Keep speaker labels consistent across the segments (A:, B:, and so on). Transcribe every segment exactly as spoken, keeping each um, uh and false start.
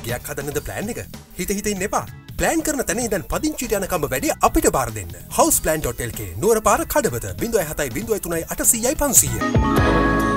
A: ගයක් හදන්නද ප්ලෑන් එක? හිත හිත ඉන්න එපා. ප්ලෑන් කරන තැන ඉඳන් පදිංචිට යන කම වැඩි අපිට බාර දෙන්න. Houseplan dot L K නුවර පාර Kadawatha zero seven zero three eight zero zero five zero.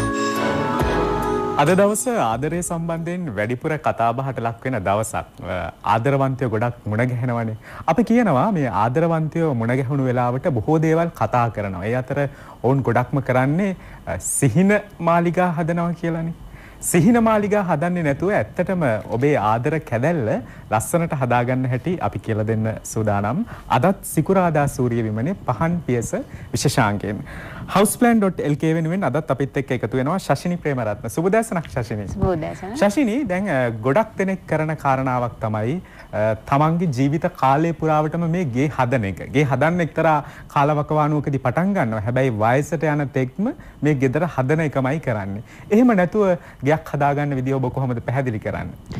B: අද දවස ආදරය සම්බන්ධයෙන් වැඩිපුර කතාබහට ලක් වෙන දවසක්. ආදරවන්තයෝ ගොඩක් මුණ ගැහෙනවනේ. අපි කියනවා මේ ආදරවන්තයෝ මුණ ගැහුණු වෙලාවට බොහෝ දේවල් කතා කරනවා. ඒ අතර ඔවුන් ගොඩක්ම කරන්නේ සිහින මාලිගා හදනවා කියලානේ. සිහින මාලිගා හදන්නේ නැතුව ඇත්තටම ඔබේ ආදර කැදැල්ල ලස්සනට හදාගන්න හැටි අපි කියලා දෙන්න සූදානම්. අදත් සිකුරාදා සූරිය විමනේ පහන් පියස විශේෂාංකයෙන්. Houseplan dot L K වෙනුවෙන් අදත් අපිත් එක්ක එකතු වෙනවා ශෂිනි ප්‍රේමරත්න. සුබදෑසනක් ශෂිනි.
C: සුබදෑසන.
B: ශෂිනි දැන් ගොඩක් දෙනෙක් කරන කාරණාවක් තමයි තමන්ගේ ජීවිත කාලය පුරාවටම මේ ගේ හදන එක. ගේ හදන්න එක්තරා කාලවකවානුවකදී පටන් ගන්නවා. හැබැයි වයසට යන තෙක්ම මේ ගෙදර හදන එකමයි කරන්නේ. එහෙම නැතුව ගයක් හදාගන්න විදිය ඔබ කොහොමද පැහැදිලි කරන්නේ?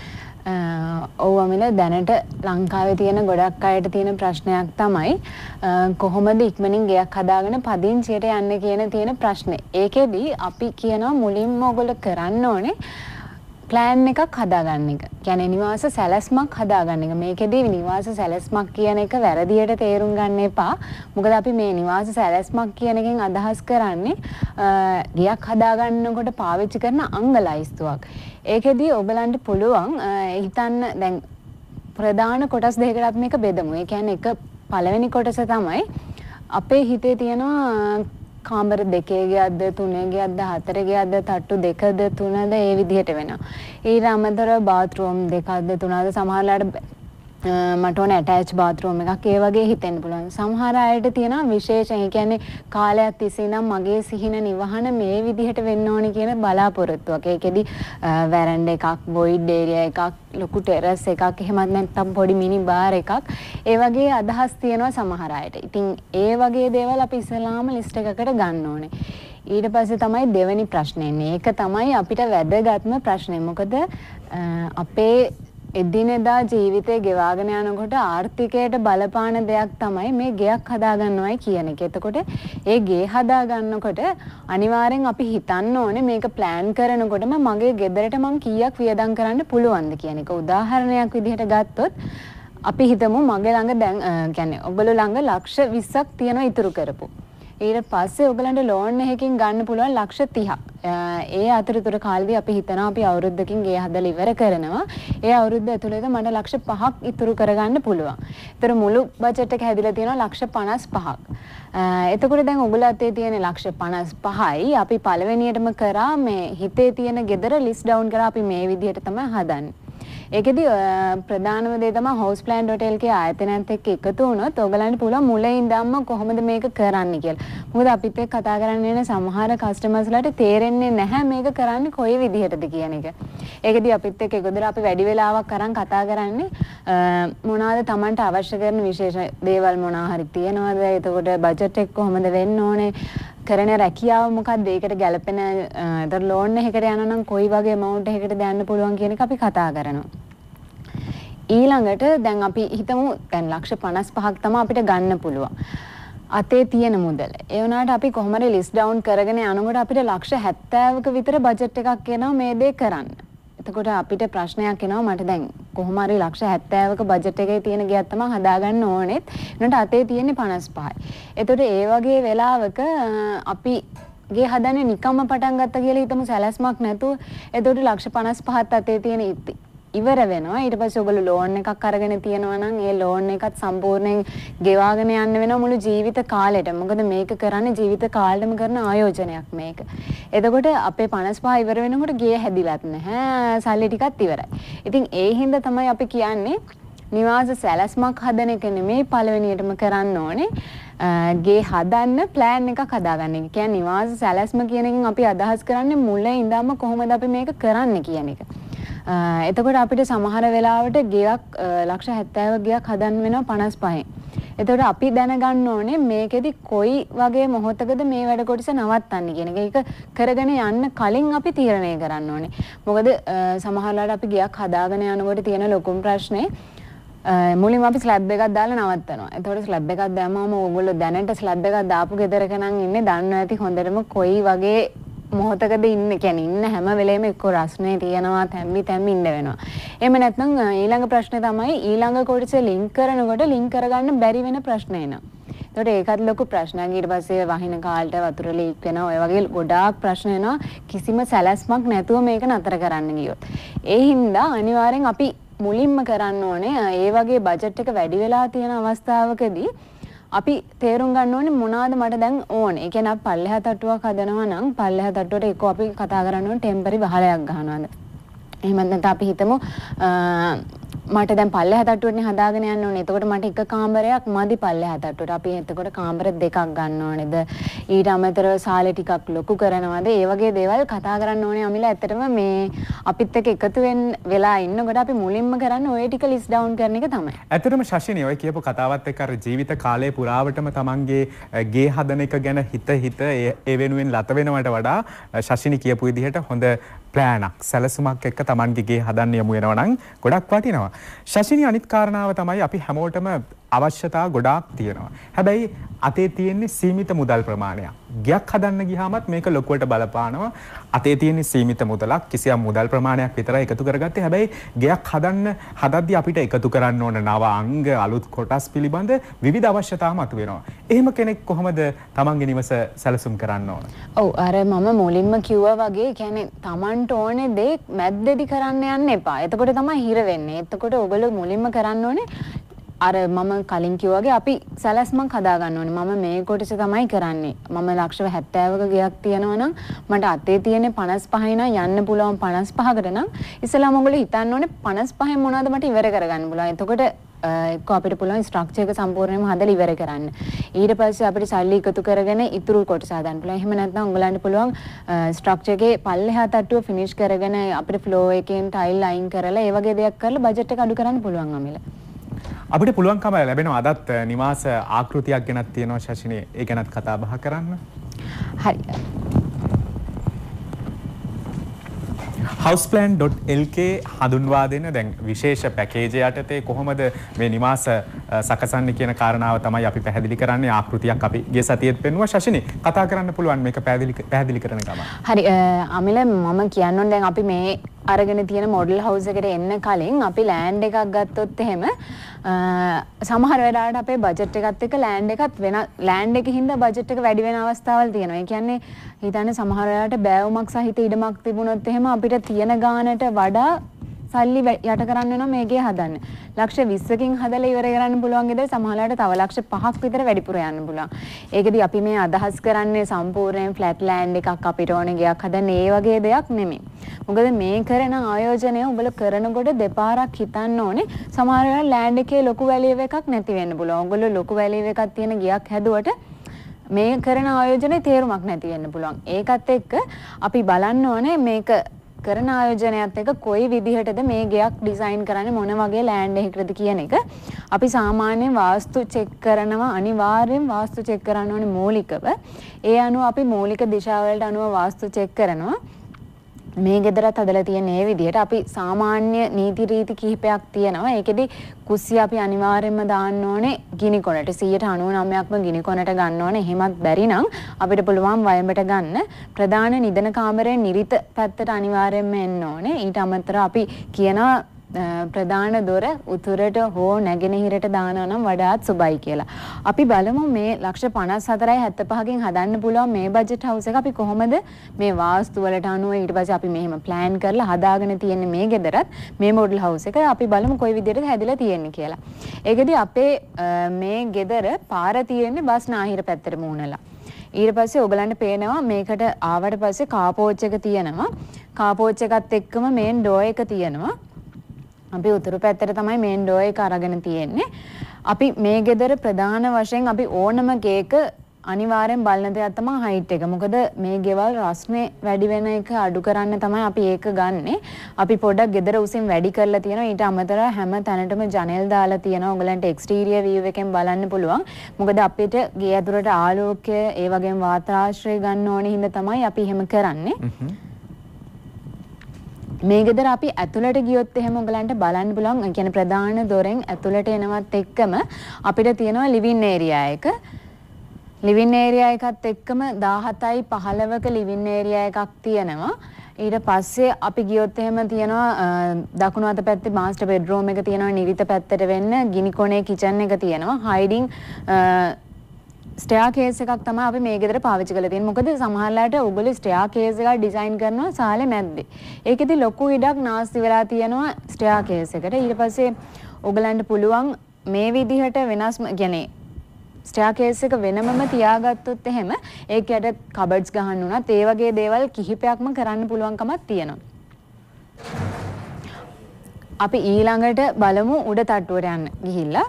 C: ඔව් අමිල දැනට ලංකාවේ තියෙන ගොඩක් අයට තියෙන ප්‍රශ්නයක් තමයි කොහොමද ඉක්මනින් ගෙයක් හදාගෙන පදිංචියට යන්නේ කියන තියෙන ප්‍රශ්නේ. ඒකෙදි අපි කියනවා මුලින්ම ඔයගොල්ලෝ කරන්න ඕනේ ප්ලෑන් එකක් හදාගන්න එක. කියන්නේ නිවාස සැලැස්මක් හදාගන්න එක. මේකෙදී නිවාස සැලැස්මක් කියන එක වැරදියට තේරුම් ගන්න එපා. මොකද අපි මේ නිවාස සැලැස්මක් කියන එකෙන් අදහස් කරන්නේ ගයක් හදාගන්නකොට පාවිච්චි කරන අංග ලයිස්තුවක්. ඒකෙදී ඔයගලන්ට පුළුවන් හිතන්න දැන් ප්‍රධාන කොටස් දෙකකට මේක බෙදමු. ඒ කියන්නේ එක පළවෙනි කොටස තමයි අපේ හිතේ තියෙනවා කාමර දෙකේ ගියක්ද තුනේ ගියක්ද හතරේ ගියක්ද තට්ටු දෙකද තුනද ඒ විදිහට වෙනවා. ඊට අමතරව බාත්රූම් දෙකක්ද තුනද සමහරලාට මට ඕන ඇටච් බාත්රූම් එකක් ඒ වගේ හිතෙන්න පුළුවන්. සමහර අයට තියෙනවා විශේෂයෙන් ඒ කියන්නේ කාලයක් තිස්සේ නම් මගේ සිහින නිවහන මේ විදිහට වෙන්න ඕනි කියන බලාපොරොත්තුවක්. ඒකෙදි වැරන්ඩ එකක්, වොයිඩ් ඒරියා එකක්, ලොකු ටෙරස් එකක්, එහෙමත් නැත්නම් පොඩි මිනි බාර් එකක්. ඒ වගේ අදහස් තියෙනවා සමහර අයට. ඉතින් ඒ වගේ දේවල් අපි ඉස්සලාම ලිස්ට් එකකට ගන්න ඕනේ. ඊට පස්සේ තමයි දෙවෙනි ප්‍රශ්නේ එන්නේ. ඒක තමයි අපිට වැදගත්ම ප්‍රශ්නේ. මොකද අපේ එදිනෙදා ජීවිතේ ගෙවාගෙන යනකොට ආර්ථිකයට බලපාන දෙයක් තමයි මේ ගෙයක් හදාගන්නවයි කියන එක. එතකොට ඒ ගේ හදාගන්නකොට අනිවාර්යෙන් අපි හිතන්න ඕනේ මේක ප්ලෑන් කරනකොටම මගේ ගෙදරට මං කීයක් වියදම් කරන්න පුළුවන්ද කියන එක. උදාහරණයක් විදිහට ගත්තොත් අපි හිතමු මගේ ළඟ දැන් කියන්නේ ඔයගොල්ලෝ ළඟ ලක්ෂ විස්සක් තියෙනවා ඉතුරු කරපු. ඊට පස්සේ ඔයගලන්ට ලෝන් එකකින් ගන්න පුළුවන් ලක්ෂ තිහක්. ඒ අතරතුර කාලෙදී අපි හිතනවා අපි අවුරුද්දකින් ගේ හදලා ඉවර කරනවා. ඒ අවුරුද්ද ඇතුළත මට ලක්ෂ පහක් ඉතුරු කරගන්න පුළුවන්. ඒතර මුළු බජට් එක හැදිලා තියෙනවා ලක්ෂ පනස් පහක්. එතකොට දැන් ඔයගොල්ලෝ අතේ තියෙන ලක්ෂ පනස් පහයි අපි පළවෙනියටම කරා මේ හිතේ තියෙන ගෙදර ලිස්ට් ඩවුන් කරා අපි මේ විදිහට තමයි හදන්නේ. ඒකෙදි ප්‍රධානම දේ තමයි Houseplan dot L K ආයතනයත් එක්ක එකතු වුණොත් ඔයගලන්ට පුළුවන් මුලින් ඉඳන්ම කොහොමද මේක කරන්නේ කියලා. මොකද අපිත් එක්ක කතා කරන්න යන සමහර කස්ටමර්ස්ලාට තේරෙන්නේ නැහැ මේක කරන්නේ කොයි විදිහටද කියන එක. ඒකෙදි අපිත් එක්ක එකදෙර අපි වැඩි වෙලාවක් අරන් කතා කරන්නේ මොනවාද Tamanට අවශ්‍ය කරන විශේෂ දේවල් මොනවා හරි තියෙනවද? එතකොට බජට් එක කොහොමද වෙන්න ඕනේ? කරන රැකියාව මොකක්ද? ඒකට ගැලපෙන ඒතර ලෝන් එකකට යනවා නම් කොයි වගේ amount එකකට දාන්න පුළුවන් කියන එක අපි කතා කරනවා. ඊළඟට දැන් අපි හිතමු දැන් ලක්ෂ පනස් පහක් තමයි අපිට ගන්න පුළුවන්. අතේ තියෙන මුදල. ඒ වුණාට අපි කොහොම හරි ලිස්ට් ඩවුන් කරගෙන යනකොට අපිට ලක්ෂ හැත්තෑවක විතර බජට් එකක් එනවා මේ දේ කරන්න. එතකොට අපිට ප්‍රශ්නයක් එනවා මට දැන් කොහොම හරි ලක්ෂ හැත්තෑවක බජට් එකේ තියෙන ගියක් තමයි හදාගන්න ඕනෙත්. ඒනට අතේ තියෙන්නේ පනස් පහයි. එතකොට ඒ වගේ වෙලාවක අපි ගේ හදන්නේ නිකම්ම පටන් ගත්ත කියලා හිතමු සැලැස්මක් නැතුව. එතකොට ලක්ෂ පනස් පහත් අතේ තියෙන ඉවර වෙනවා. ඊට පස්සේ ඔයගොල්ලෝ ලෝන් එකක් අරගෙන තියෙනවා නම් ඒ ලෝන් එකත් සම්පූර්ණයෙන් ගෙවාගෙන යන්න වෙනවා මුළු ජීවිත කාලෙට. මොකද මේක කරන්නේ ජීවිත කාලෙම කරන ආයෝජනයක් මේක. එතකොට අපේ පනස් පහ ඉවර වෙනකොට ගේ හැදිලත් නැහැ. සල්ලි ටිකත් ඉවරයි. ඉතින් ඒ හින්දා තමයි අපි කියන්නේ නිවාස සැලැස්මක් හදන එක නෙමෙයි පළවෙනියටම කරන්න ඕනේ. ගේ හදන්න ප්ලෑන් එකක් හදාගන්න එක. කියන්නේ නිවාස සැලැස්ම කියන එකෙන් අපි අදහස් කරන්නේ මුල ඉඳන්ම කොහොමද අපි මේක කරන්නේ කියන එක. එතකොට අපිට සමහර වෙලාවට ගෙයක් ලක්ෂ හැත්තෑවක ගෙයක් හදන්න වෙනවා පනස් පහෙන්. එතකොට අපි දැනගන්න ඕනේ මේකෙදි කොයි වගේ මොහොතකද මේ වැඩ කොටස නවත්තන්නේ කියන එක. ඒක කරගෙන යන්න කලින් අපි තීරණය කරන්න ඕනේ. මොකද සමහරවිට අපි ගෙයක් හදාගෙන යනකොට තියෙන ලොකුම ප්‍රශ්නේ මුලින්ම අපි ස්ලැබ් එකක් දාලා නවත්තනවා. එතකොට ස්ලැබ් එකක් දැම්මම ඕගොල්ලෝ දැනට ස්ලැබ් එකක් දාපු ගෙදරක නම් ඉන්නේ දන්නවා ඇති හොඳටම කොයි වගේ මොහොතකද ඉන්න කියන්නේ ඉන්න හැම වෙලේම එක්ක රස්නේ තියනවා තැම්බි තැම්බි ඉන්න වෙනවා. එහෙම නැත්නම් ඊළඟ ප්‍රශ්නේ තමයි ඊළඟ කොටස ලින්ක් කරනකොට ලින්ක් කරගන්න බැරි වෙන ප්‍රශ්න එනවා. ඒකට ඒකත් ලොකු ප්‍රශ්නයක්. ඊට පස්සේ වහින කාලට වතුර ලීක් වෙනවා. ඔය වගේ ගොඩාක් ප්‍රශ්න එනවා කිසිම සැලැස්මක් නැතුව මේක නතර කරන්න ගියොත්. ඒ හින්දා අනිවාර්යෙන් අපි මුලින්ම කරන්න ඕනේ ඒ වගේ බජට් එක වැඩි වෙලා තියෙන අවස්ථාවකදී අපි තේරුම් ගන්න ඕනේ මොනවාද මට දැන් ඕනේ. ඒ කියන්නේ අපි පල්ලෙහා තට්ටුවක් හදනවා නම් පල්ලෙහා තට්ටුවට එක්ක අපි කතා කරන්න ඕනේ ටෙම්පරරි වහලයක් ගන්නවාද. එහෙම නැත්නම් අපි හිතමු මට දැන් පල්ලෙහා තට්ටුවනේ හදාගෙන යන්න ඕනේ. එතකොට මට එක කාමරයක් මදි පල්ලෙහා තට්ටුවට. අපි එතකොට කාමර දෙකක් ගන්න ඕනේද? ඊට අමතරව සාලේ ටිකක් ලොකු කරනවාද? ඒ වගේ දේවල් කතා කරන්න ඕනේ. අමිල ඇත්තටම මේ අපිත් එක්ක එකතු වෙන්න වෙලා ඉන්නකොට අපි මුලින්ම කරන්නේ ওই ටික ලිස්ට් ඩවුන් කරන එක තමයි.
B: ඇත්තටම ශෂිනී ඔය කියපු කතාවත් එක්ක අර ජීවිත කාලය පුරාවටම තමන්ගේ ගේ හදන එක ගැන හිත හිත ඒ වෙනුවෙන් ලත වෙනවට වඩා ශෂිනී කියපු විදිහට හොඳ ප්ලෑනක් සැලසුමක් එක්ක තමන්ගේ ගේ හදන්න යමු වෙනවා නම් ගොඩක් වටිනවා. ශෂිනී අනිත් කාරණාව තමයි අපි හැමෝටම අවශ්‍යතා ගොඩාක් තියෙනවා. හැබැයි අතේ තියෙන්නේ සීමිත මුදල් ප්‍රමාණයක්. ගයක් හදන්න ගියාමත් මේක ලොකුවට බලපානවා. අතේ තියෙන්නේ සීමිත මුදලක් කිසියම් මුදල් ප්‍රමාණයක් විතරයි එකතු කරගත්තේ. හැබැයි ගයක් හදන්න හදද්දී අපිට එකතු කරන්න ඕන නව අංග අලුත් කොටස් පිළිබඳ විවිධ අවශ්‍යතා මතුවෙනවා. එහෙම කෙනෙක් කොහොමද තමන්ගේ නිවස සැලසුම් කරන්න ඕන?
C: ඔව් අර මම මුලින්ම කිව්වා වගේ කියන්නේ තමන්ට ඕනේ දේ මැද්දේදී කරන්න යන්න එපා. එතකොට තමයි හිර වෙන්නේ. එතකොට ඔයගොල්ලෝ මුලින්ම කරන්න ඕනේ අර මම කලින් කිව්වා වගේ අපි සැලැස්මක් හදා ගන්න ඕනේ. මම මේ කොටස තමයි කරන්නේ. මම ලක්ෂ හැත්තෑවක ගයක් තියනවා නම් මට අතේ තියෙන්නේ පනස් පහයි නම් යන්න පුළුවන් පනස් පහකට නම් ඉස්සෙල්ලාම ඔයගොල්ලෝ හිතන්න ඕනේ පනස් පහෙන් මොනවද මට ඉවර කරගන්න පුළුවන්. එතකොට එක්ක අපිට පුළුවන් ස්ට්‍රක්චර් එක සම්පූර්ණයෙන්ම හදලා ඉවර කරන්න. ඊට පස්සේ අපිට සල්ලි එකතු කරගෙන ඉතුරු කොටස හදන්න පුළුවන්. එහෙම නැත්නම් ඔයගලන්ට පුළුවන් ස්ට්‍රක්චර් එකේ පල්ලෙහා තට්ටුව ෆිනිෂ් කරගෙන අපිට ෆ්ලෝ එකෙන් ටයිල් ලයින් කරලා ඒ වගේ දෙයක් කරලා බජට් එක අඩු කරන්න පුළුවන් අමිල.
B: අපිට පුළුවන්කම ලැබෙනවා අදත් නිවාස ආකෘතියක් ගැනත් තියෙනවා ශෂිනී. ඒ ගැනත් කතා බහ කරන්න.
C: හරි.
B: Houseplan dot L K හඳුන්වා දෙන දැන් විශේෂ පැකේජ් යටතේ කොහොමද මේ නිවාස සකසන්නේ කියන කාරණාව තමයි අපි පැහැදිලි කරන්නේ. ආකෘතියක් අපි ගිය සතියේත් පෙන්නුවා. ශෂිනී කතා කරන්න පුළුවන් මේක පැහැදිලි පැහැදිලි කරන ගමන්.
C: හරි අමිල මම කියන්න ඕනේ දැන් අපි මේ අරගෙන තියෙන මොඩල් හවුස් එකට එන්න කලින් අපි ලෑන්ඩ් එකක් ගත්තොත් එහෙම සමහර වෙලාවට අපේ බජට් එකත් එක්ක ලෑන්ඩ් එකත් වෙන ලෑන්ඩ් එකේ හින්දා බජට් එක වැඩි වෙන අවස්ථාවල් තියෙනවා. ඒ කියන්නේ හිතන්නේ සමහර වෙලාවට බෑවුමක් සහිත ඉඩමක් තිබුණොත් එහෙම අපිට තියෙන ගානට වඩා සල්ලි යට කරන්න වෙනවා මේකේ හදන්න. ලක්ෂ විස්සකින් හදලා ඉවර කරන්න පුළුවන් ගෙදර සමහරවිට තව ලක්ෂ පහක් විතර වැඩිපුර යන්න පුළුවන්. ඒකෙදි අපි මේ අදහස් කරන්නේ සම්පූර්ණයෙන් ෆ්ලැට් ලෑන්ඩ් එකක් අපිට ඕනේ ගයක් හදන්න ඒ වගේ දෙයක් නෙමෙයි. මොකද මේ කරන ආයෝජනය උඹලා කරනකොට දෙපාරක් හිතන්න ඕනේ. සමහර වෙලාවට ලෑන්ඩ් එකේ ලොකු වැලියව එකක් නැති වෙන්න පුළුවන්. ඔයගොල්ලෝ ලොකු වැලියව එකක් තියෙන ගයක් හැදුවට මේ කරන ආයෝජනේ තේරුමක් නැති වෙන්න පුළුවන්. ඒකත් එක්ක අපි බලන්න ඕනේ මේක කරන ආයෝජනයත් එක්ක කොයි විදිහටද මේ ගෙයක් ඩිසයින් කරන්නේ මොන වගේ ලෑන්ඩ් එකකටද කියන එක අපි සාමාන්‍යයෙන් වාස්තු චෙක් කරනවා. අනිවාර්යෙන් වාස්තු චෙක් කරන්න ඕනේ මූලිකව. ඒ අනුව අපි මූලික දිශාවලට අනුව වාස්තු චෙක් කරනවා. මේ ගෙදරත් හදලා තියෙන මේ විදිහට අපි සාමාන්‍ය නීති රීති කිහිපයක් තියෙනවා. ඒකෙදි කුස්සිය අපි අනිවාර්යයෙන්ම දාන්න ඕනේ ගිනි කොනට. සියයට අනූනවයක්ම ගිනි කොනට ගන්න ඕනේ. එහෙමත් බැරි නම් අපිට පුළුවන් වයඹට ගන්න. ප්‍රධාන නිදන කාමරයේ නිරිත පැත්තට අනිවාර්යයෙන්ම එන්න ඕනේ. ඊට අමතරව අපි කියනවා ප්‍රධාන දොර උතුරට හෝ නැගෙනහිරට දානවා නම් වඩාත් සුබයි කියලා. අපි බලමු මේ ලක්ෂ පනස් හතරයි හැත්තෑපහකින් හදන්න පුළුවන් මේ බජට් හවුස් එක අපි කොහොමද මේ වාස්තු වලට අනුව ඊට පස්සේ අපි මෙහෙම ප්ලෑන් කරලා හදාගෙන තියෙන්නේ මේ ගෙදරත් මේ මොඩල් හවුස් එක අපි බලමු කොයි විදිහටද හැදිලා තියෙන්නේ කියලා. ඒකෙදි අපේ මේ ගෙදර පාර තියෙන්නේ බස්නාහිර පැත්තට මූණලා. ඊට පස්සේ ඔයගලන්ට පේනවා මේකට ආවට පස්සේ කාපෝච් එක තියෙනවා. කාපෝච් එකත් එක්කම මේන් ඩෝ එක තියෙනවා. අපි උතුරු පැත්තට තමයි මේන් ඩෝ එක අරගෙන තියෙන්නේ. අපි මේ ගෙදර ප්‍රධාන වශයෙන් අපි ඕනම ගේක අනිවාර්යෙන් බලන දෙයක් තමයි හයිට් එක. මොකද මේ ගෙවල් රස්නේ වැඩි වෙන එක අඩු කරන්න තමයි අපි ඒක ගන්නෙ. අපි පොඩ්ඩක් ගෙදර උසින් වැඩි කරලා තියෙනවා. ඊට අමතරව හැම තැනටම ජනෙල් දාලා තියෙනවා. ඔයගලන්ට එක්ස්ටීරියර් view එකෙන් බලන්න පුළුවන්. මොකද අපිට ගේ ඇතුළට ආලෝකය ඒ වගේම වාතාශ්‍රය ගන්න ඕනේ හින්දා තමයි අපි එහෙම කරන්නේ. මේ ගෙදර අපි ඇතුළට ගියොත් එහෙම ඔයගලන්ට බලන්න පුළුවන්. ඒ කියන්නේ ප්‍රධාන දොරෙන් ඇතුළට එනවත් එක්කම අපිට තියෙනවා ලිවිං ඒරියා එක. ලිවින් ඒරියා එකත් එක්කම දාහතයි පහළවක ලිවින් ඒරියා එකක් තියෙනවා. ඊට පස්සේ අපි ගියොත් එහෙම තියෙනවා දකුණු අත පැත්තේ මාස්ටර් බෙඩ්රූම් එක තියෙනවා, නිරිත පැත්තට වෙන්න ගිනි කොනේ කිචන් එක තියෙනවා, හයිඩින් ස්ටෙයා කේස් එකක් තමයි අපි මේ ගෙදර පාවිච්චි කරලා තියෙන්නේ. මොකද සමහරලාට ඔයගොල්ලෝ ස්ටෙයා කේස් එකක් ඩිසයින් කරනවා සාලේ මැද්දේ. ඒකෙදි ලොකු ඉඩක් නාස්ති වෙලා තියෙනවා ස්ටෙයා කේස් එකට. ඊට පස්සේ ඔයගලන්ට පුළුවන් මේ විදිහට වෙනස් කියන්නේ ස්ටෙයා කේස් එක වෙනමම තියාගත්තොත් එහෙම ඒකට කබඩ්ස් ගහන්න උනත් ඒ වගේ දේවල් කිහිපයක්ම කරන්න පුළුවන්කමක් තියෙනවා. අපි ඊළඟට බලමු උඩ තට්ටුවට යන්න ගිහිල්ලා.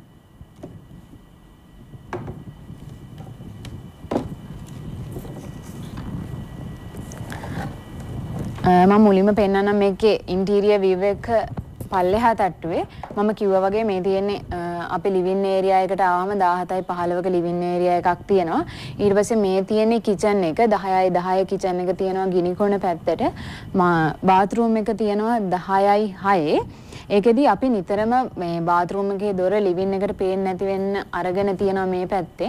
C: මම මුලින්ම පෙන්නන්නම් මේකේ ඉන්ටීරියර් view එක පල්ලෙහා තට්ටුවේ. මම කිව්වා වගේ මේ තියෙන්නේ අපි ලිවින් ඒරියා එකට ආවම දාහතයි පහළවක ලිවින් ඒරියා එකක් තියෙනවා. ඊට පස්සේ මේ තියෙන්නේ කිචන් එක දහයයි දහය කිචන් එක තියෙනවා ගිනි කොන පැත්තට. බාත්රූම් එක තියෙනවා දහයයි හයේ. ඒකෙදි අපි නිතරම මේ බාත්රූම් එකේ දොර ලිවින් එකට පේන්නේ නැති වෙන්න අරගෙන තියෙනවා මේ පැත්තේ.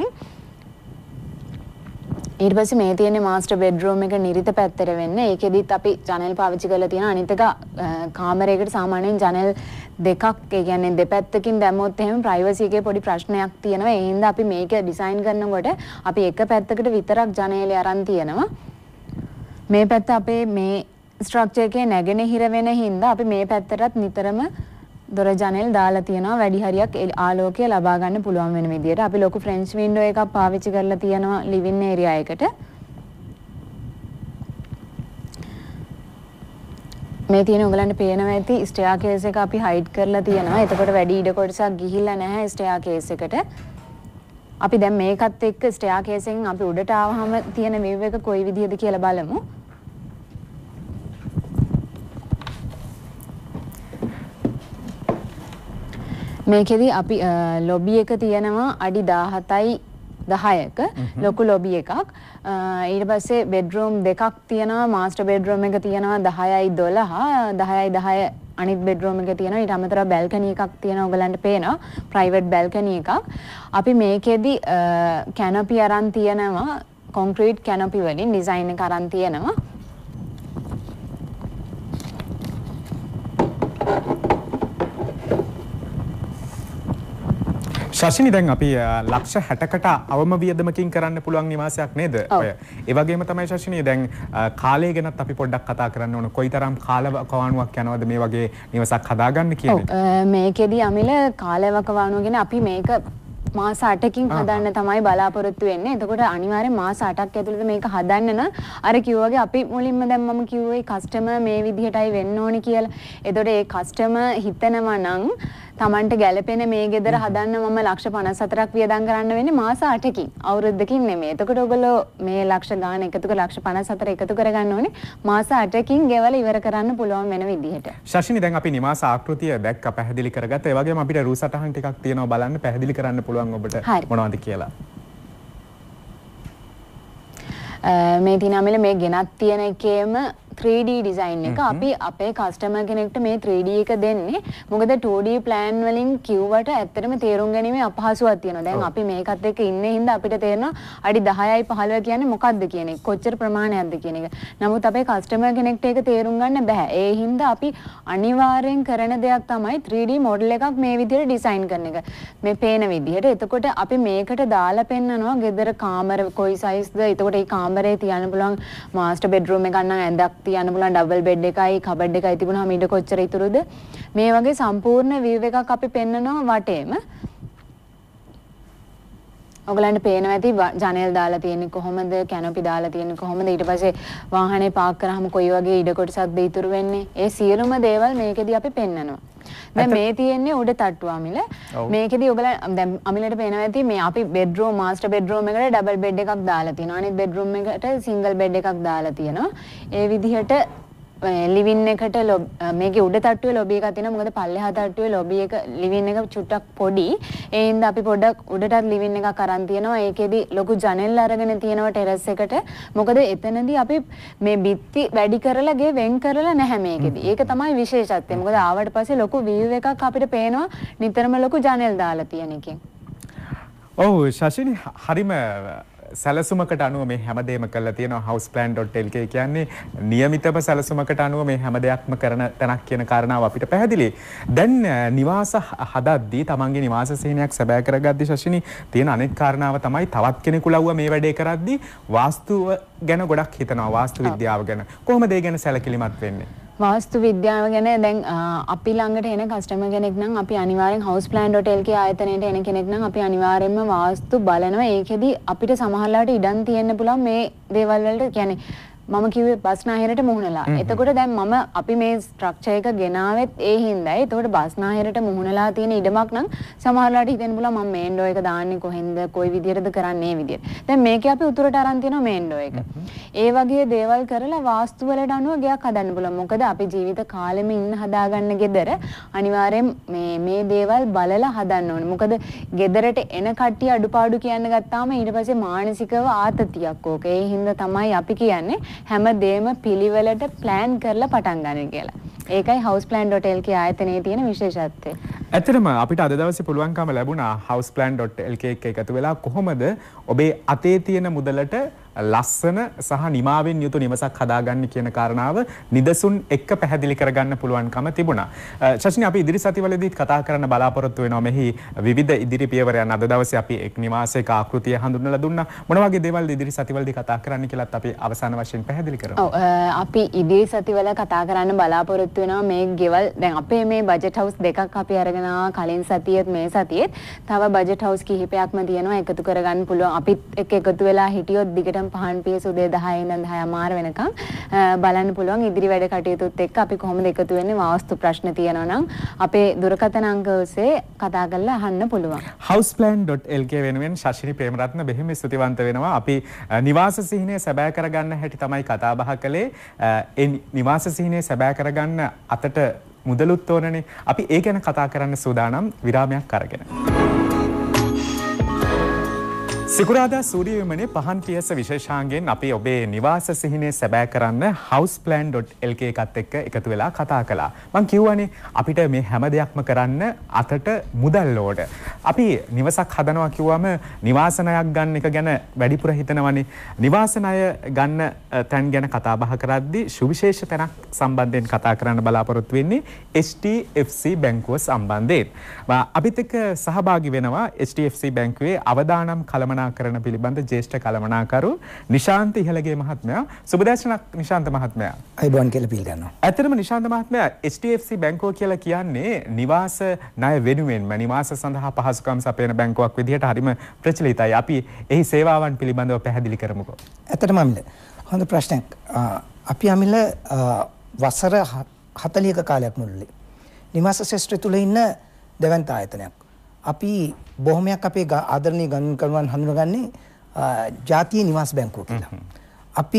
C: ඊට පස්සේ මේ තියෙන්නේ මාස්ටර් බෙඩ්රූම් එක නිරිත පැත්තට වෙන්න. ඒකෙදිත් අපි ජනෙල් පාවිච්චි කරලා තියෙනවා. අනිත් එක කාමරයකට සාමාන්‍යයෙන් ජනෙල් දෙකක්, ඒ කියන්නේ දෙපැත්තකින් දැම්මොත් එහෙම ප්‍රයිවසි එකේ පොඩි ප්‍රශ්නයක් තියෙනවා. ඒ හින්දා අපි මේක ඩිසයින් කරනකොට අපි එක පැත්තකට විතරක් ජනේලේ අරන් තියෙනවා. මේ පැත්ත අපේ මේ ස්ට්‍රක්චර් එකේ නැගෙනහිර වෙන හින්දා අපි මේ පැත්තටත් නිතරම දොර ජනෙල් දාලා තියෙනවා වැඩි හරියක් ආලෝකය ලබා ගන්න පුළුවන් වෙන විදියට. අපි ලොකු ෆ්‍රෙන්ච් වින්ඩෝ එකක් පාවිච්චි කරලා තියෙනවා ලිවින් ඒරියා එකට. මේ තියෙන ඔයගලන්ට පේනවා ඇති ස්ටෙයා කේස් එක අපි හයිඩ් කරලා තියෙනවා. එතකොට වැඩි ඉඩ කොටසක් ගිහිල්ලා නැහැ ස්ටෙයා කේස් එකට. අපි දැන් මේකත් එක්ක ස්ටෙයා කේස් එකෙන් අපි උඩට ආවහම තියෙන view එක කොයි විදිහද කියලා බලමු. මේකෙදි අපි ලොබි එක තියෙනවා අඩි දාහතයි දහයක ලොකු ලොබි එකක්. ඊට පස්සේ බෙඩ්රූම් දෙකක් තියෙනවා. මාස්ටර් බෙඩ්රූම් එක තියෙනවා දහයයි දොළහ, දහයයි දහය අනිත් බෙඩ්රූම් එක තියෙනවා. ඊට අමතරව බැල්කනි එකක් තියෙනවා. ඔයගලන්ට පේනවා ප්‍රයිවට් බැල්කනි එකක්. අපි මේකෙදි කැනොපි අරන් තියෙනවා, කොන්ක්‍රීට් කැනොපි වලින් ඩිසයින් එක අරන් තියෙනවා.
B: ශෂිනි දැන් අපි ලක්ෂ හැටකට අවම වියදමකින් කරන්න පුළුවන් නිවාසයක් නේද? ඔය ඒ වගේම තමයි ශෂිනි දැන් කාලය ගැනත් අපි පොඩ්ඩක් කතා කරන්න ඕන. කොයිතරම් කාලවකවානුවක් යනවද මේ වගේ නිවසක් හදාගන්න කියන්නේ?
C: ඔව් මේකෙදි අමිල කාලවකවානුව ගැන අපි මේක මාස අටකින් හදන්න තමයි බලාපොරොත්තු වෙන්නේ. එතකොට අනිවාර්යෙන් මාස අටක් ඇතුළත මේක හදන්න නම් අර කිව්වා වගේ අපි මුලින්ම දැන් මම කිව්වේ කස්ටමර් මේ විදිහටයි වෙන්න ඕනි කියලා. එතකොට ඒ කස්ටමර් හිතනවා නම් Tamanට ගැළපෙන මේ ගෙදර හදන්න මම ලක්ෂ පනස් හතරක් වියදම් කරන්න වෙන්නේ මාස අටකින්. අවුරුද්දකින් නෙමෙයි. එතකොට ඔයගොල්ලෝ මේ ලක්ෂ ගාන එකතු කර ලක්ෂ පනස් හතර එකතු කරගන්න ඕනේ මාස අටකින් ගෙවලා ඉවර කරන්න පුළුවන් වෙන විදිහට.
B: ශෂිනි දැන් අපි නිවාස ආකෘතිය දැක්ක පැහැදිලි කරගත්තා. ඒ වගේම අපිට රූ සටහන් ටිකක් තියෙනවා බලන්න පැහැදිලි කරන්න පුළුවන් ඔබට මොනවද කියලා.
C: මේ තිනාමල මේ ගෙනත් තියෙන එකේම three D ඩිසයින් එක අපි අපේ කස්ටමර් කෙනෙක්ට මේ three D එක දෙන්නේ. මොකද two D plan වලින් කිව්වට ඇත්තටම තේරුම් ගැනීමේ අපහසුතාවක් තියෙනවා. දැන් අපි මේකත් එක්ක ඉන්නේ හින්දා අපිට තේරෙනවා අඩි දහයයි පහළොව කියන්නේ මොකක්ද කියන එක. කොච්චර ප්‍රමාණයක්ද කියන එක. නමුත් අපේ කස්ටමර් කෙනෙක්ට ඒක තේරුම් ගන්න බෑ. ඒ හින්දා අපි අනිවාර්යෙන් කරන දෙයක් තමයි three D මොඩල් එකක් මේ විදිහට ඩිසයින් කරන එක. මේ පේන විදිහට. එතකොට අපි මේකට දාලා පෙන්නනවා ගෙදර කාමර කොයි සයිස්ද. එතකොට මේ කාමරේ තියන්න පුළුවන් මාස්ටර් බෙඩ්රූම් එකක් නම් ඇඳක් තියන්න පුළුවන්, ඩබල් බෙඩ් එකයි කබඩ් එකයි තිබුණාම ඊට කොච්චර ඉතුරුද මේ වගේ සම්පූර්ණ view එකක් අපි පෙන්නනවා වටේම. ඔයගලන්ට පේනවා ඇති ජනෙල් දාලා තියෙන්නේ කොහොමද, කැනොපි දාලා තියෙන්නේ කොහොමද, ඊට පස්සේ වාහනේ පාක් කරාම කොයි වගේ ඉඩ කොටසක්ද ඉතුරු වෙන්නේ. ඒ සියලුම දේවල් මේකෙදි අපි පෙන්නනවා. දැන් මේ තියෙන්නේ උඩ තට්ටුව අමිල. මේකෙදි ඔයගලන් දැන් අමිලට පේනවා ඇති මේ අපි බෙඩ්රූම් මාස්ටර් බෙඩ්රූම් එකට ඩබල් බෙඩ් එකක් දාලා තියෙනවා. අනිත් බෙඩ්රූම් එකට සිංගල් බෙඩ් එකක් දාලා තියෙනවා. ඒ විදිහට ලිවින් එකට මේකේ උඩ තට්ටුවේ ලොබි එකක් තියෙනවා. මොකද පල්ලෙහා තට්ටුවේ ලොබි එක ලිවින් එක චුට්ටක් පොඩි. ඒ හින්දා අපි පොඩ්ඩක් උඩටත් ලිවින් එකක් අරන් තියෙනවා. ඒකෙදි ලොකු ජනෙල් අරගෙන තියෙනවා ටෙරස් එකට. මොකද එතනදී අපි මේ බිත්ති වැඩි කරලා ගේ වෙන් කරලා නැහැ මේකෙදි. ඒක තමයි විශේෂත්වය. මොකද ආවට පස්සේ ලොකු view එකක් අපිට පේනවා නිතරම ලොකු ජනෙල් දාලා තියෙන එකෙන්.
B: ඔව් ශෂිනි හරිම සැලසුමකට අනුව මේ හැමදේම කරලා තියෙනවා houseplan dot l k කියන්නේ નિયમિતව සැලසුමකට අනුව මේ හැම දෙයක්ම කරන තැනක් කියන කාරණාව අපිට පැහැදිලි. දැන් නිවාස හදද්දී තමන්ගේ නිවාස සිහිනයක් සැබෑ කරගද්දී ශෂිනි තියෙන අනෙක් කාරණාව තමයි තවත් කෙනෙකු ලව්ව මේ වැඩේ කරද්දී වාස්තුව ගැන ගොඩක් හිතනවා වාස්තු විද්‍යාව ගැන. කොහොමද ඒ ගැන සැලකිලිමත් වෙන්නේ?
C: වාස්තු විද්‍යාව ගැන දැන් අපි ළඟට එන කස්ටමර් කෙනෙක් නම් අපි අනිවාර්යෙන් houseplan dot l k ආයතනයට එන කෙනෙක් නම් අපි අනිවාර්යෙන්ම වාස්තු බලනවා. ඒකෙදි අපිට සමහරලාට ඉඩම් තියෙන්න පුළුවන් මේ දේවල් වලට කියන්නේ මම කිව්වේ බස්නාහිරට මුහුණලා. එතකොට දැන් මම අපි මේ ස්ට්‍රක්චර් එක ගෙනාවෙත් ඒ හින්දායි. එතකොට බස්නාහිරට මුහුණලා තියෙන ඉඩමක් නම් සමහරලාට හිතෙන්න පුළුවන් මම මේන් ඩෝ එක දාන්නේ කොහෙන්ද කොයි විදියටද කරන්නේ මේ විදියට. දැන් මේකේ අපි උතුරට අරන් තියෙනවා මේන් ඩෝ එක. ඒ වගේ දේවල් කරලා වාස්තු වලට අනුව ගයක් හදන්න පුළුවන්. මොකද අපි ජීවිත කාලෙම ඉන්න හදාගන්න ගෙදර අනිවාර්යෙන් මේ මේ දේවල් බලලා හදන්න ඕනේ. මොකද ගෙදරට එන කට්ටිය අඩුපාඩු කියන්න ගත්තාම ඊට පස්සේ මානසිකව ආතතියක් ඕක. ඒ හින්දා තමයි අපි කියන්නේ හැම දෙම පිළිවෙලට ප්ලෑන් කරලා පටන් ගන්න කියලා. ඒකයි houseplan dot l k ආයතනයේ තියෙන විශේෂත්වය.
B: ඇත්තටම අපිට අද දවසේ පුළුවන්කම ලැබුණා houseplan dot l k එක එකතු වෙලා කොහොමද ඔබේ අතේ තියෙන මුදලට ලස්සන සහ නිමාවෙන් යුතු නිවසක් හදාගන්න කියන කාරණාව නිදසුන් එක්ක පැහැදිලි කරගන්න පුළුවන්කම තිබුණා. ශෂිනි අපි ඉදිරි සතිවලදීත් කතා කරන්න බලාපොරොත්තු වෙනවා මෙහි විවිධ ඉදිරි පියවරයන්. අද දවසේ අපි එක් නිවාසයක ආකෘතිය හඳුන්වලා දුන්නා. මොන වගේ දේවල්ද ඉදිරි සතිවලදී කතා කරන්න කියලාත් අපි අවසාන වශයෙන් පැහැදිලි කරමු.
C: ඔව් අපි ඉදිරි සතිවල කතා කරන්න බලාපොරොත්තු වෙනවා මේ ගෙවල් දැන් අපේ මේ බජට් හවුස් දෙකක් අපි අරගෙන ආවා කලින් සතියේත් මේ සතියේත්. තව බජට් හවුස් කිහිපයක්ම තියෙනවා එකතු කරගන්න පුළුවන්. අපිත් එක්ක එකතු වෙලා හිටියොත් දිගටම පහන් පියස උදේ දහය ඉඳන් දහය මාර වෙනකම් බලන්න පුළුවන්. ඉදිරි වැඩ කටයුතුත් එක්ක අපි කොහොමද එකතු වෙන්නේ වාස්තු ප්‍රශ්න තියෙනවා නම් අපේ දුරකථන අංක ඔස්සේ කතා කරලා අහන්න පුළුවන්.
B: houseplan dot l k වෙනුවෙන් ශෂිනි ප්‍රේමරත්න බෙහෙම ස්තුතිවන්ත වෙනවා. අපි නිවාස සිහිනය සැබෑ කරගන්න හැටි තමයි කතා බහ කළේ. ඒ නිවාස සිහිනය සැබෑ කරගන්න අතට මුදලුත් ඕනනේ. අපි ඒ ගැන කතා කරන්න සූදානම් විරාමයක් අරගෙන. සිකුරාදා සූර්ය විමනේ පහන් පියස විශේෂාංගයෙන් අපි ඔබේ නිවාස සිහිනය සැබෑ කරන්න houseplan dot l k එකත් එක්ක එකතු වෙලා කතා කළා. මං කිව්වනේ අපිට මේ හැම දෙයක්ම කරන්න අතට මුදල් ඕන. අපි නිවසක් හදනවා කිව්වම නිවාස ණයක් ගන්න එක ගැන වැඩිපුර හිතනවනේ. නිවාස ණය ගන්න තැන් ගැන කතා බහ කරද්දී සුවිශේෂ තැනක් සම්බන්ධයෙන් කතා කරන්න බලාපොරොත්තු වෙන්නේ H D F C බැංකුව සම්බන්ධයෙන්. අපිත් එක්ක සහභාගී වෙනවා H D F C බැංකුවේ අවදානම් කළමනා කරන පිළිබඳ ජ්‍යෙෂ්ඨ කළමනාකරු නිශාන්ත ඉහළගේ මහත්මයා. සුබදර්ශනක් නිශාන්ත මහත්මයා.
D: අයිබෝන් කියලා පිළිගන්නවා.
B: ඇත්තටම නිශාන්ත මහත්මයා H D F C බැංකුව කියලා කියන්නේ නිවාස ණය වෙනුවෙන්ම නිවාස සඳහා පහසුකම් සපයන බැංකුවක් විදිහට හරිම ප්‍රචලිතයි. අපි එහි සේවාවන් පිළිබඳව පැහැදිලි කරමුකෝ.
D: ඇත්තටම අමිල හොඳ ප්‍රශ්නයක්. අපි අමිල වසර හතළිහක කාලයක් මුළුල්ලේ නිවාස ශාස්ත්‍රය තුල ඉන්න දෙවන්ත ආයතනයක්. අපි බොහොමයක් අපේ ආදරණීය ගණන්කරුවන් හඳුනගන්නේ ජාතිය නිවාස බැංකුව කියලා. අපි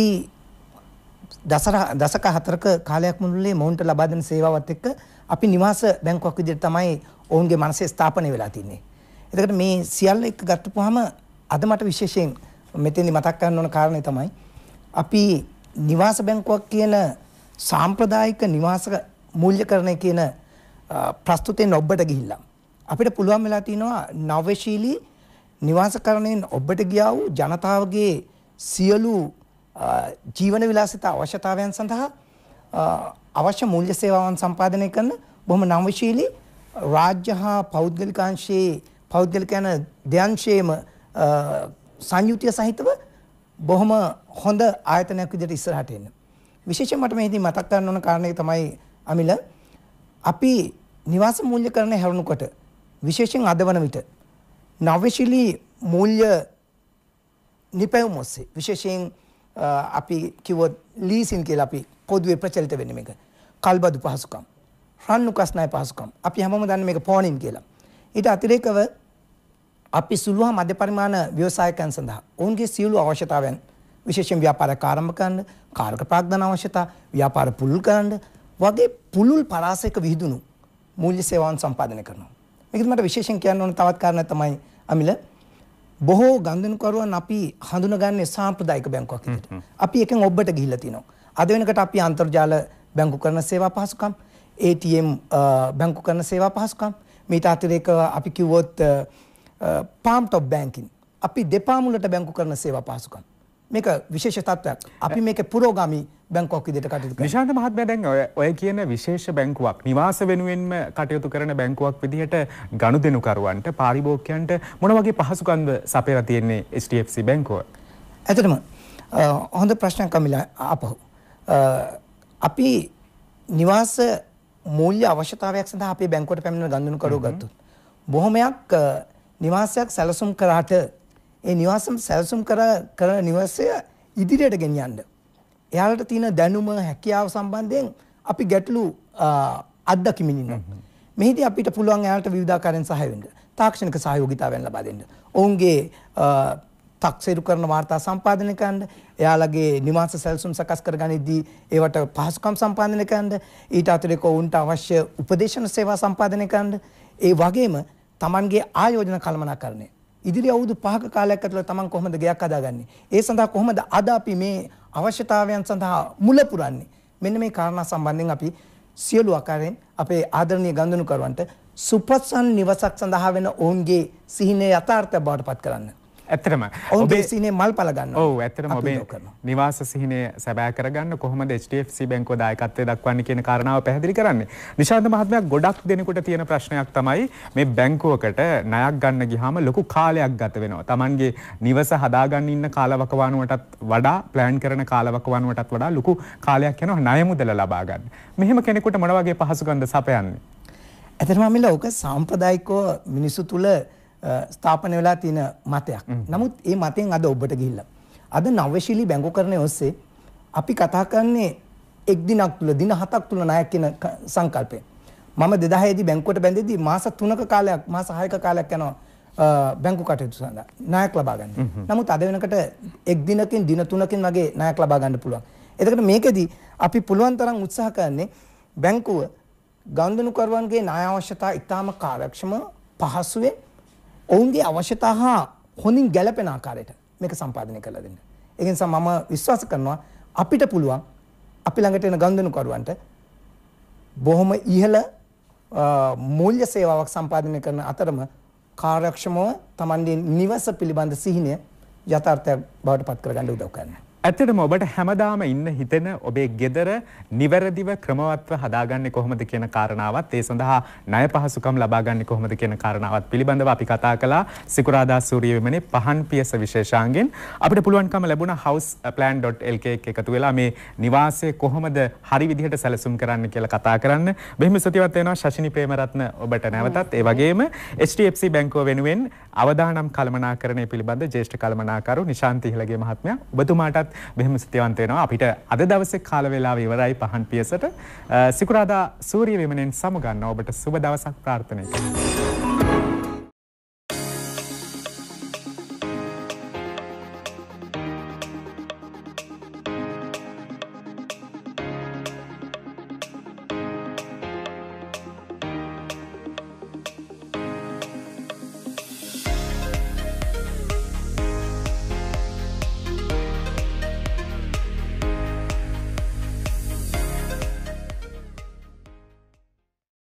D: දසර දශක හතරක කාලයක් මුළුල්ලේ මොවුන්ට ලබා දෙන සේවාවත් එක්ක අපි නිවාස බැංකුවක් විදිහට තමයි ඔවුන්ගේ මනසේ ස්ථාපනය වෙලා තින්නේ. එතකොට මේ සියල්ල එක්ක ගත්තපුවාම අද මට විශේෂයෙන් මෙතෙන්දි මතක් කරන්න ඕන කාරණේ තමයි අපි නිවාස බැංකුවක් කියන සාම්ප්‍රදායික නිවාස මූල්‍යකරණය කියන ප්‍රස්තුතෙන් ඔබට ගිහිල්ලා අපිට පුළුවන් වෙලා තිනවා නවශීලී නිවාසකරණයෙන් ඔබට ගියා වූ ජනතාවගේ සියලු ජීවන විලාසිතා අවශ්‍යතාවයන් සඳහා අවශ්‍ය මූල්‍ය සේවාවන් සම්පාදනය කරන බොහොම නවශීලී රාජ්‍ය හා පෞද්ගලිකාංශයේ පෞද්ගලික යන දෙයන්ශයේම සංයුතිය සහිතව බොහොම හොඳ ආයතනයක් විදිහට ඉස්සරහට එන්න. විශේෂයෙන් මට මේකදී මතක් කරන්න ඕන කාරණේ තමයි අමිල අපි නිවාස මූල්‍යකරණය හැරුණුකොට විශේෂයෙන් අද වන විට නවශීලී මූල්‍ය නිපැයුම් ඔස්සේ විශේෂයෙන් අපි කිව්වොත් ලීසින් කියලා අපි පොදුවේ ප්‍රචලිත වෙන්නේ මේක. කල්බදු පහසුකම්, රන් උකස්නාය පහසුකම්. අපි හැමෝම දන්නේ මේක පෝනින් කියලා. ඊට අතිරේකව අපි සුළු හා මධ්‍ය පරිමාණ ව්‍යවසායකයන් සඳහා ඔවුන්ගේ සියලු අවශ්‍යතාවයන් විශේෂයෙන් ව්‍යාපාරයක් ආරම්භ කරන්න, කාර්ක ප්‍රාග්ධන අවශ්‍යතා, ව්‍යාපාර පුළුල් කරන්න වගේ පුළුල් පරාසයක විහිදුණු මූල්‍ය සේවාවන් සම්පාදනය කරනවා. මේකත් මට විශේෂයෙන් කියන්න ඕන තවත් කාරණයක් තමයි අමිල බොහෝ ගනුදෙනුකරුවන් අපි හඳුනගන්නේ සාම්ප්‍රදායික බැංකුවක් විදිහට. අපි එකෙන් ඔබට ගිහිල්ලා තිනවා. අද වෙනකොට අපි අන්තර්ජාල බැංකු කරන සේවා පහසුකම්, A T M බැංකු කරන සේවා පහසුකම්, මේට අතිරේකව අපි කිව්වොත් palm top banking අපි දෙපා මුලට බැංකු කරන සේවා පහසුකම්. මේක විශේෂ තත්ත්වයක්. අපි මේක පුරෝගාමී බැංකුවක් විදිහට කටයුතු කරනවා.
B: නිශාන්ත මහත්මයා දැන් ඔය ඔය කියන විශේෂ බැංකුවක් නිවාස වෙනුවෙන්ම කටයුතු කරන බැංකුවක් විදිහට ගනුදෙනුකරුවන්ට පාරිභෝගිකයන්ට මොන වගේ පහසුකම්ද සපයලා තියෙන්නේ H D F C බැංකුව?
D: ඇත්තටම හොඳ ප්‍රශ්නයක් කමිලා ආපහු. අපි නිවාස මූල්‍ය අවශ්‍යතාවයක් සඳහා අපේ බැංකුවට පැමිණෙන ගනුදෙනුකරුවෝ ගත්තොත් බොහොමයක් නිවාසයක් සැලසුම් කරාට ඒ නිවාසම් සැලසුම් කර කරන නිවාසය ඉදිරියට ගෙනියන්න එයාලට තියෙන දැනුම හැකියාව සම්බන්ධයෙන් අපි ගැටලු අත්දැකීමින් ඉන්නවා. මෙහිදී අපිට පුළුවන් එයාලට විවිධාකාරයෙන් සහාය වෙන්න. තාක්ෂණික සහයෝගිතාවෙන් ලබා දෙන්න. ඔවුන්ගේ තක්සේරු කරන වාර්තා සම්පාදනය කරන්න, එයාලගේ නිවාස සැලසුම් සකස් කරගනිද්දී ඒවට පහසුකම් සම්පාදනය කරන්න, ඊට අතරේ ඔවුන්ට අවශ්‍ය උපදේශන සේවා සම්පාදනය කරන්න, ඒ වගේම තමන්ගේ ආයෝජන කළමනාකරණය ඉදිරි අවුරුදු පහක කාලයක් ඇතුළත තමන් කොහොමද ගෙයක් හදාගන්නේ? ඒ සඳහා කොහොමද අද අපි මේ අවශ්‍යතාවයන් සඳහා මුල පුරන්නේ? මෙන්න මේ කාරණා සම්බන්ධයෙන් අපි සියලු ආකාරයෙන් අපේ ආදරණීය ගනුදෙනුකරුවන්ට සුපසන් නිවසක් සඳහා වෙන ඔවුන්ගේ සිහිනය යථාර්ථයක් බවට පත් කරන්න.
B: ඇත්තටම
D: ඔබේ සිහිනේ මල්පල ගන්නවා.
B: ඔව් ඇත්තටම ඔබේ නිවාස සිහිනය සැබෑ කරගන්න කොහොමද H D F C බැංකුව දායකත්වයේ දක්වන්නේ කියන කාරණාව පැහැදිලි කරන්නේ. නිශාන්ත මහත්මයා ගොඩක් දෙනෙකුට තියෙන ප්‍රශ්නයක් තමයි මේ බැංකුවකට ණයක් ගන්න ගියාම ලොකු කාලයක් ගත වෙනවා. Tamanගේ නිවස හදාගන්න ඉන්න කාලවකවානුවටත් වඩා ප්ලෑන් කරන කාලවකවානුවටත් වඩා ලොකු කාලයක් යනවා ණය මුදල ලබා ගන්න. මෙහෙම කෙනෙකුට මොන වගේ පහසුකම්ද සපයන්නේ?
D: ඇත්තටම මිල ඔක සාම්ප්‍රදායිකව මිනිසු තුල ස්ථාපනය වෙලා තියෙන මතයක්. නමුත් මේ මතෙන් අද ඔබට ගිහිල්ලා අද නවශීලී බැංකුකරණය ඔස්සේ අපි කතා කරන්නේ එක් දිනක් තුල දින හතක් තුල ණයක් කියන සංකල්පය. මම දෙදාහේ දී බැංකුවට බැඳෙද්දී මාස තුනක කාලයක් මාස හයක කාලයක් යනවා බැංකු කටයුතු සඳහා ණයක් ලබා ගන්න. නමුත් අද වෙනකොට එක් දිනකින් දින තුනකින් වගේ ණයක් ලබා ගන්න පුළුවන්. එතකොට මේකෙදී අපි පුළුවන් තරම් උත්සාහ කරන්නේ බැංකුව ගනුදෙනුකරුවන්ගේ ණය අවශ්‍යතා ඉතාම කාර්යක්ෂම පහසුවෙන් ඔවුන්ගේ අවශ්‍යතා හා හොඳින් ගැලපෙන ආකාරයට මේක සම්පාදනය කරලා දෙන්න. ඒ නිසා මම විශ්වාස කරනවා අපිට පුළුවන් අපි ළඟට එන ගනුදෙනුකරුවන්ට බොහොම ඉහළ මූල්‍ය සේවාවක් සම්පාදනය කරන අතරම කාර්යක්ෂමව Tamande නිවස පිළිබඳ සිහිනය යථාර්ථයක් බවට පත් කරගන්න උදව් කරනවා.
B: ඇත්තටම ඔබට හැමදාම ඉන්න හිතෙන ඔබේ ගෙදර නිවැරදිව ක්‍රමවත්ව හදාගන්නේ කොහොමද කියන කාරණාවත් ඒ සඳහා ණය පහසුකම් ලබාගන්නේ කොහොමද කියන කාරණාවත් පිළිබඳව අපි කතා කළා සිකුරාදා සූරිය විමනේ පහන් පියස විශේෂාංගෙන්. අපිට පුළුවන්කම ලැබුණා houseplan dot l k එක එකතු වෙලා මේ නිවාසය කොහොමද හරි විදිහට සැලසුම් කරන්න කියලා කතා කරන්න. බෙහෙම ස්තුතිවත් වෙනවා ශෂිනි ප්‍රේමරත්න ඔබට නැවතත්. ඒ වගේම H D F C බැංකුව වෙනුවෙන් අවදානම් කළමනාකරණය පිළිබඳ ජ්‍යෙෂ්ඨ කළමනාකරු නිශාන්ත ඉහළගේ මහත්මයා ඔබතුමාටත් බෙහෙම ස්තුතිවන්ත වෙනවා. අපිට අද දවසේ කාල වේලාව ඉවරයි පහන් පියසට. සිකුරාදා සූරිය විමනෙන් සමුගන්න ඔබට සුබ දවසක් ප්‍රාර්ථනා කරනවා.